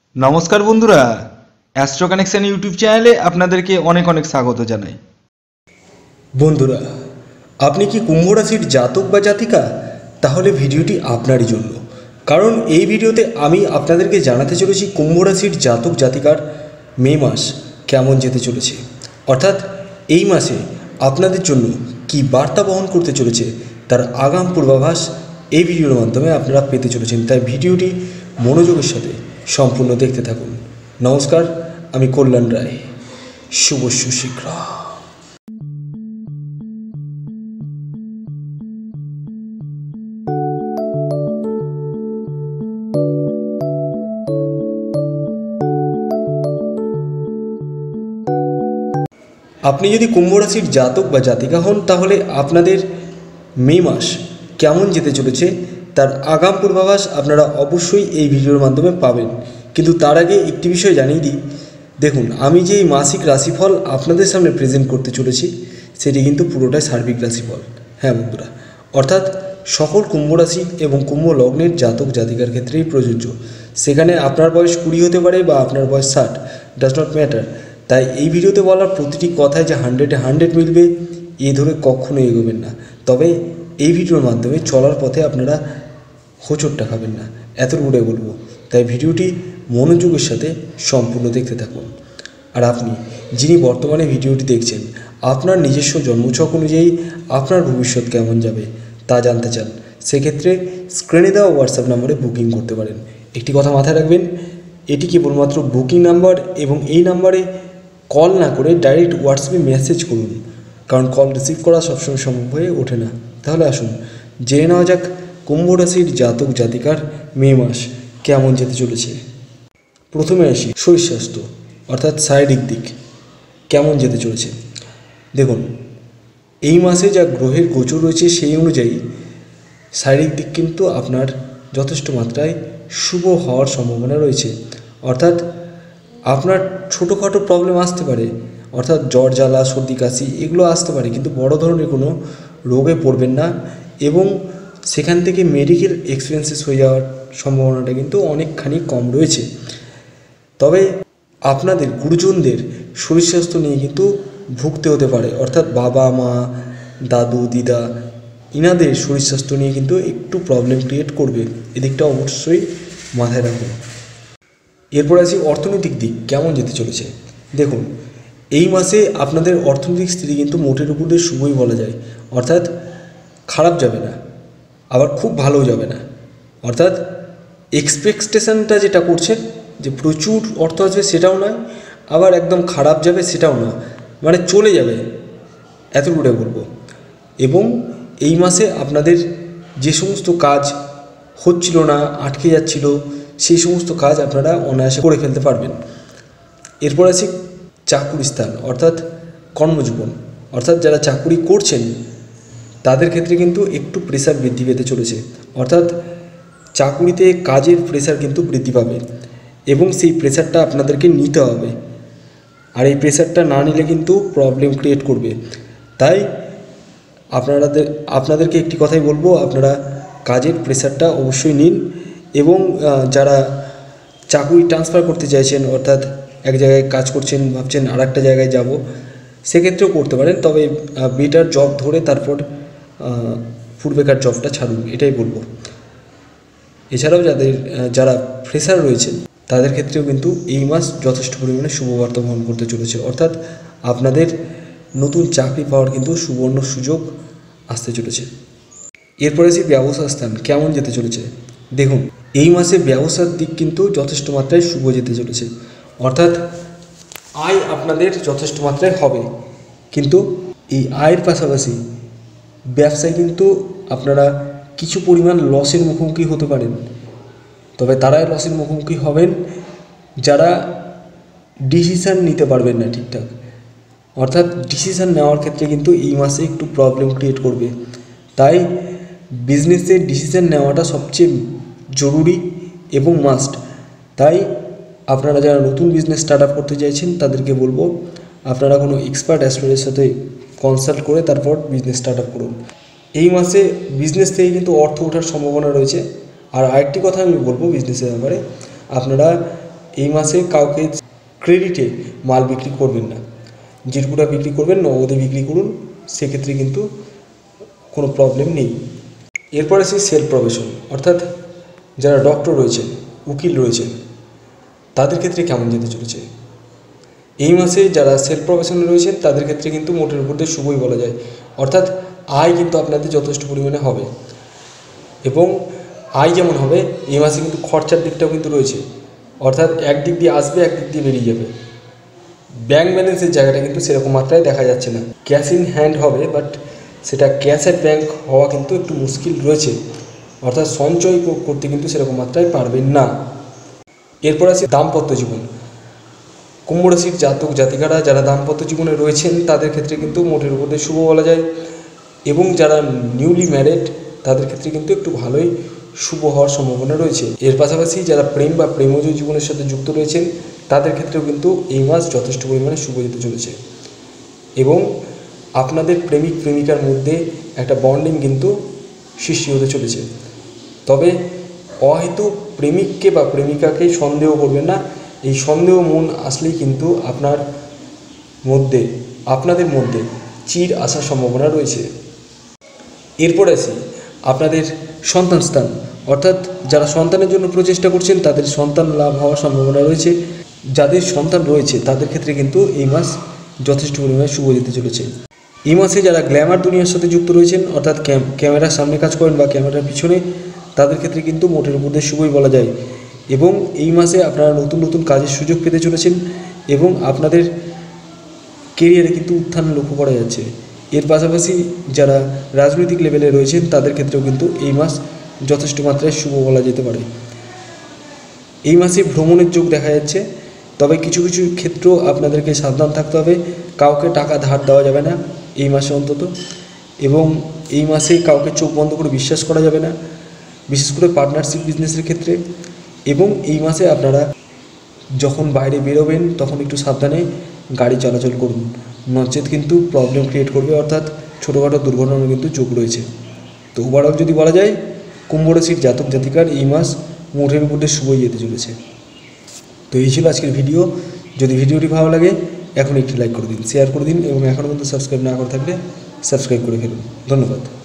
নমস্কার বন্ধুরা, astro connection YouTube চ্যানেলে আপনাদেরকে অনেক অনেক স্বাগত জানাই। বন্ধুরা, আপনি কি কুম্ভ রাশির জাতক বা জাতিকা? তাহলে ভিডিওটি আপনারই জন্য, কারণ এই ভিডিওতে আমি আপনাদেরকে জানাতে চলেছি কুম্ভ রাশির জাতক জাতিকার মে মাস কেমন যেতে চলেছে, অর্থাৎ এই মাসে আপনাদের জন্য কি বার্তা বহন করতে চলেছে তার আগাম পূর্বাভাস এই ভিডিওর মাধ্যমে আপনারা পেতে চলেছেন। তাই ভিডিওটি মনোযোগের সাথে সম্পূর্ণ দেখতে থাকুন। নমস্কার, আমি কল্যাণ রায়। শুভ সুশীঘ্র। আপনি যদি কুম্ভ রাশির জাতক বা জাতিকা হন, তাহলে আপনাদের মে মাস কেমন যেতে চলেছে তার আগাম পূর্বাভাস আপনারা অবশ্যই এই ভিডিওর মাধ্যমে পাবেন। কিন্তু তার আগে একটি বিষয় জানিয়ে দিই, দেখুন, আমি যে এই মাসিক রাশিফল আপনাদের সামনে প্রেজেন্ট করতে চলেছি সেটি কিন্তু পুরোটাই সার্বিক রাশিফল। হ্যাঁ বন্ধুরা, অর্থাৎ সকল কুম্ভ রাশি এবং কুম্ভ লগ্নের জাতক জাতিকার ক্ষেত্রেই প্রযোজ্য। সেখানে আপনার বয়স 20 হতে পারে বা আপনার বয়স 60, ডাজ নট ম্যাটার। তাই এই ভিডিওতে বলার প্রতিটি কথায় যে 100-এ 100 মিলবে এ ধরে কখনোই এগোবেন না। তবে এই ভিডিওর মাধ্যমে চলার পথে আপনারা হোঁচটটা খাবেন না, এতটুকুটাই বলবো। তাই ভিডিওটি মনোযোগের সাথে সম্পূর্ণ দেখতে থাকুন। আর আপনি যিনি বর্তমানে ভিডিওটি দেখছেন, আপনার নিজস্ব জন্মছক অনুযায়ী আপনার ভবিষ্যৎ কেমন যাবে তা জানতে চান, সেক্ষেত্রে স্ক্রিনে দেওয়া হোয়াটসঅ্যাপ নাম্বারে বুকিং করতে পারেন। একটি কথা মাথায় রাখবেন, এটি কেবলমাত্র বুকিং নাম্বার এবং এই নাম্বারে কল না করে ডাইরেক্ট হোয়াটসঅ্যাপে মেসেজ করুন, কারণ কল রিসিভ করা সবসময় সম্ভব হয়ে ওঠে না। তাহলে আসুন জেনে নেওয়া যাক কুম্ভ রাশির জাতক জাতিকার মে মাস কেমন যেতে চলেছে। প্রথমে আসি শরীর স্বাস্থ্য, অর্থাৎ শারীরিক দিক কেমন যেতে চলেছে। দেখুন, এই মাসে যা গ্রহের গোচর রয়েছে সেই অনুযায়ী শারীরিক দিক কিন্তু আপনার যথেষ্ট মাত্রায় শুভ হওয়ার সম্ভাবনা রয়েছে। অর্থাৎ আপনার ছোটোখাটো প্রবলেম আসতে পারে, অর্থাৎ জ্বর জ্বালা সর্দি কাশি এগুলো আসতে পারে, কিন্তু বড় ধরনের কোনো রোগে পড়বেন না এবং সেখান থেকে মেডিকেল এক্সপেন্সেস হয়ে যাওয়ার সম্ভাবনাটা কিন্তু অনেকখানি কম রয়েছে। তবে আপনাদের গুরুজনদের শরীর স্বাস্থ্য নিয়ে কিন্তু ভুগতে হতে পারে, অর্থাৎ বাবা মা দাদু দিদা ইনাদের শরীর স্বাস্থ্য নিয়ে কিন্তু একটু প্রবলেম ক্রিয়েট করবে, এদিকটা অবশ্যই মাথায় রাখুন। এরপর আসি অর্থনৈতিক দিক কেমন যেতে চলেছে। দেখুন, এই মাসে আপনাদের অর্থনৈতিক স্থিতি কিন্তু মোটের উপর দিয়ে শুভই বলা যায়, অর্থাৎ খারাপ যাবে না আবার খুব ভালোও যাবে না। অর্থাৎ এক্সপেকটেশনটা যেটা করছেন যে প্রচুর অর্থ আসবে সেটাও নয়, আবার একদম খারাপ যাবে সেটাও না, মানে চলে যাবে, এতটুকুটাই বলবো। এবং এই মাসে আপনাদের যে সমস্ত কাজ হচ্ছিল না, আটকে যাচ্ছিল, সেই সমস্ত কাজ আপনারা অনায়াসে করে ফেলতে পারবেন। এরপর আছে চাকুরি স্থান, অর্থাৎ কর্মজীবন, অর্থাৎ যারা চাকুরি করছেন তাদের ক্ষেত্রে কিন্তু একটু প্রেশার বৃদ্ধি পেতে চলেছে। অর্থাৎ চাকুরিতে কাজের প্রেশার কিন্তু বৃদ্ধি পাবে এবং সেই প্রেশারটা আপনাদেরকে নিতে হবে, আর এই প্রেশারটা না নিলে কিন্তু প্রবলেম ক্রিয়েট করবে। তাই আপনাদেরকে একটি কথাই বলবো, আপনারা কাজের প্রেশারটা অবশ্যই নিন এবং যারা চাকুরি ট্রান্সফার করতে চাইছেন, অর্থাৎ এক জায়গায় কাজ করছেন ভাবছেন আর একটা জায়গায় যাব, সেক্ষেত্রেও করতে পারেন। তবে বেটার জব ধরে তারপর পূর্বেকার জবটা ছাড়ুন, এটাই বলবো। এছাড়াও যারা ফ্রেশার রয়েছেন তাদের ক্ষেত্রেও কিন্তু এই মাস যথেষ্ট পরিমাণে শুভবার্তা বহন করতে চলেছে, অর্থাৎ আপনাদের নতুন চাকরি পাওয়ার কিন্তু সুবর্ণ সুযোগ আসতে চলেছে। এরপরে আসি ব্যবসা স্থান কেমন যেতে চলেছে। দেখুন, এই মাসে ব্যবসার দিক কিন্তু যথেষ্ট মাত্রায় শুভ যেতে চলেছে, অর্থাৎ আয় আপনাদের যথেষ্ট মাত্রায় হবে, কিন্তু এই আয়ের পাশাপাশি ব্যবসায় কিন্তু আপনারা কিছু পরিমাণ লসের মুখোমুখি হতে পারেন। তবে তারাই লসের মুখোমুখি হবেন যারা ডিসিশান নিতে পারবেন না ঠিকঠাক, অর্থাৎ ডিসিশান নেওয়ার ক্ষেত্রে কিন্তু এই মাসে একটু প্রবলেম ক্রিয়েট করবে। তাই বিজনেসে ডিসিশান নেওয়াটা সবচেয়ে জরুরি এবং মাস্ট। তাই আপনারা যারা নতুন বিজনেস স্টার্ট আপ করতে চাইছেন তাদেরকে বলবো, আপনারা কোনো এক্সপার্ট অ্যাস্ট্রোলজারের সাথে কনসাল্ট করে তারপর বিজনেস স্টার্ট আপ করুন। এই মাসে বিজনেস থেকে কিন্তু অর্থ ওঠার সম্ভাবনা রয়েছে। আর আরেকটি কথা আমি বলবো বিজনেসের ব্যাপারে, আপনারা এই মাসে কাউকে ক্রেডিটে মাল বিক্রি করবেন না, যেটুকুটা বিক্রি করবেন নগদে বিক্রি করুন, সেক্ষেত্রে কিন্তু কোনো প্রবলেম নেই। এরপর আসি সেলফ প্রফেশন, অর্থাৎ যারা ডক্টর রয়েছেন, উকিল রয়েছেন, তাদের ক্ষেত্রে কেমন যেতে চলেছে। এই মাসে যারা সেলফ প্রফেশনে রয়েছেন তাদের ক্ষেত্রে কিন্তু মোটের উপর দিয়ে শুভই বলা যায়, অর্থাৎ আয় কিন্তু আপনাদের যথেষ্ট পরিমাণে হবে। এবং আয় যেমন হবে, এই মাসে কিন্তু খরচার দিকটাও কিন্তু রয়েছে, অর্থাৎ একদিক দিয়ে আসবে একদিক দিয়ে বেরিয়ে যাবে। ব্যাঙ্ক ব্যালেন্সের জায়গাটা কিন্তু সেরকম মাত্রায় দেখা যাচ্ছে না, ক্যাশ ইন হ্যান্ড হবে, বাট সেটা ক্যাশ অ্যাট ব্যাঙ্ক হওয়া কিন্তু একটু মুশকিল রয়েছে, অর্থাৎ সঞ্চয় করতে কিন্তু সেরকম মাত্রায় পারবেন না। এরপর আছে দাম্পত্য জীবন। কুম্ভ রাশির জাতক জাতিকারা যারা দাম্পত্য জীবনে রয়েছেন তাদের ক্ষেত্রে কিন্তু মোটের উপর দিয়ে শুভ বলা যায়। এবং যারা নিউলি ম্যারেড তাদের ক্ষেত্রে কিন্তু একটু ভালোই শুভ হওয়ার সম্ভাবনা রয়েছে। এর পাশাপাশি যারা প্রেম বা প্রেমজ জীবনের সাথে যুক্ত রয়েছেন তাদের ক্ষেত্রেও কিন্তু এই মাস যথেষ্ট পরিমাণে শুভ যেতে চলেছে। এবং আপনাদের প্রেমিক প্রেমিকার মধ্যে একটা বন্ডিং কিন্তু সৃষ্টি হতে চলেছে। তবে অহেতুক প্রেমিককে বা প্রেমিকাকে সন্দেহ করবেন না, এই সন্দেহ মন আসলেই কিন্তু আপনাদের মধ্যে চির আসার সম্ভাবনা রয়েছে। এরপর আসি আপনাদের সন্তান স্থান, অর্থাৎ যারা সন্তানের জন্য প্রচেষ্টা করছেন তাদের সন্তান লাভ হওয়ার সম্ভাবনা রয়েছে। যাদের সন্তান রয়েছে তাদের ক্ষেত্রে কিন্তু এই মাস যথেষ্ট পরিমাণে শুভ যেতে চলেছে। এই মাসে যারা গ্ল্যামার দুনিয়ার সাথে যুক্ত রয়েছেন, অর্থাৎ ক্যামেরার সামনে কাজ করেন বা ক্যামেরার পিছনে, তাদের ক্ষেত্রে কিন্তু মোটের মধ্যে শুভই বলা যায়। এবং এই মাসে আপনারা নতুন নতুন কাজের সুযোগ পেতে চলেছেন এবং আপনাদের কেরিয়ারে কিন্তু উত্থান লক্ষ্য করা যাচ্ছে। এর পাশাপাশি যারা রাজনৈতিক লেভেলে রয়েছেন তাদের ক্ষেত্রেও কিন্তু এই মাস যথেষ্ট মাত্রায় শুভ বলা যেতে পারে। এই মাসে ভ্রমণের যোগ দেখা যাচ্ছে, তবে কিছু কিছু ক্ষেত্রেও আপনাদেরকে সাবধান থাকতে হবে। কাউকে টাকা ধার দেওয়া যাবে না এই মাসে অন্তত, এবং এই মাসে কাউকে চোখ বন্ধ করে বিশ্বাস করা যাবে না, বিশেষ করে পার্টনারশিপ বিজনেসের ক্ষেত্রে। এবং এই মাসে আপনারা যখন বাইরে বেরোবেন তখন একটু সাবধানে গাড়ি চলাচল করুন, নচেত কিন্তু প্রবলেম ক্রিয়েট করবে, অর্থাৎ ছোটোখাটো দুর্ঘটনার কিন্তু যোগ রয়েছে। তো ওভারঅল যদি বলা যায়, কুম্ভ রাশির জাতক জাতিকার এই মাস মোটের উপর দিয়ে শুভই যেতে চলেছে। তো এই ছিল আজকের ভিডিও। যদি ভিডিওটি ভালো লাগে এখন একটি লাইক করে দিন, শেয়ার করে দিন এবং এখনও পর্যন্ত সাবস্ক্রাইব না করে থাকলে সাবস্ক্রাইব করে ফেলুন। ধন্যবাদ।